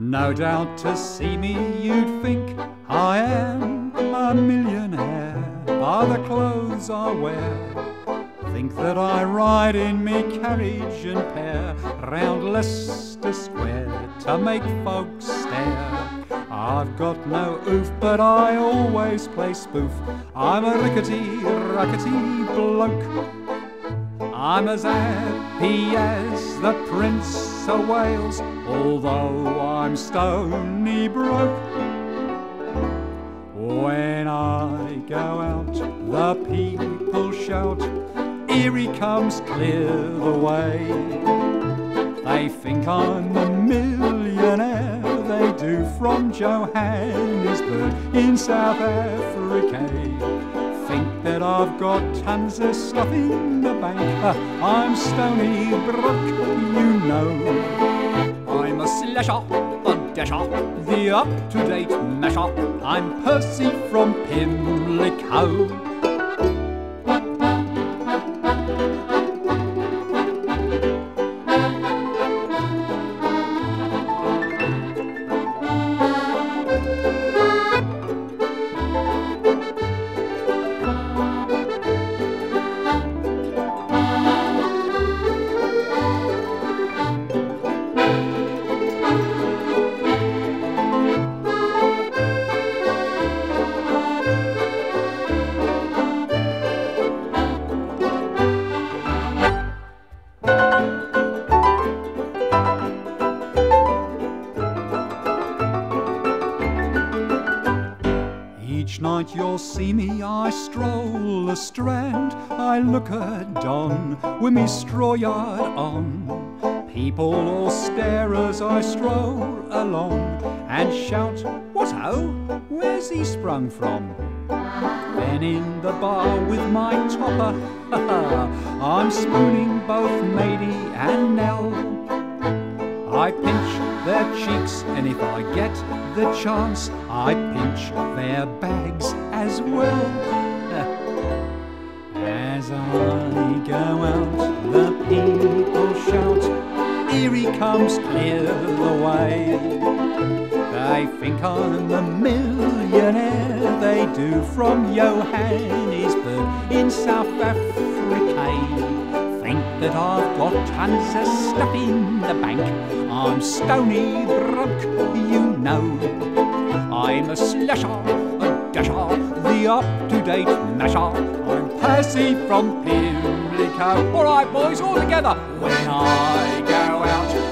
No doubt to see me you'd think I am a millionaire by the clothes I wear. Think that I ride in me carriage and pair round Leicester Square to make folks stare. I've got no oof, but I always play spoof. I'm a rickety bloke. I'm as happy as the Prince of Wales, although I'm stony broke. When I go out, the people shout, "Here he comes, clear the way." They think I'm a millionaire, they do, from Johannesburg in South Africa. Think that I've got tons of stuff in the bank. I'm stony broke, you know. I'm a slasher, a dasher, the up-to-date masher. I'm Percy from Pimlico. Each night you'll see me, I stroll the Strand. I look at dawn with me straw yard on. People all stare as I stroll along and shout, "What ho, where's he sprung from?" Then in the bar with my topper, I'm spooning both Mady and Nell. I pinch their cheeks, and if I get the chance, I pinch their bags as well. As I go out, the people shout, "Here he comes, clear the way." They think I'm a millionaire, they do, from Johannesburg in South Africa. Think that I've got tons of stuff in the bank. I'm stony broke, you know. I'm a slasher, a dasher, the up-to-date masher. I'm Percy from Pimlico. All right, boys, all together. When I go out,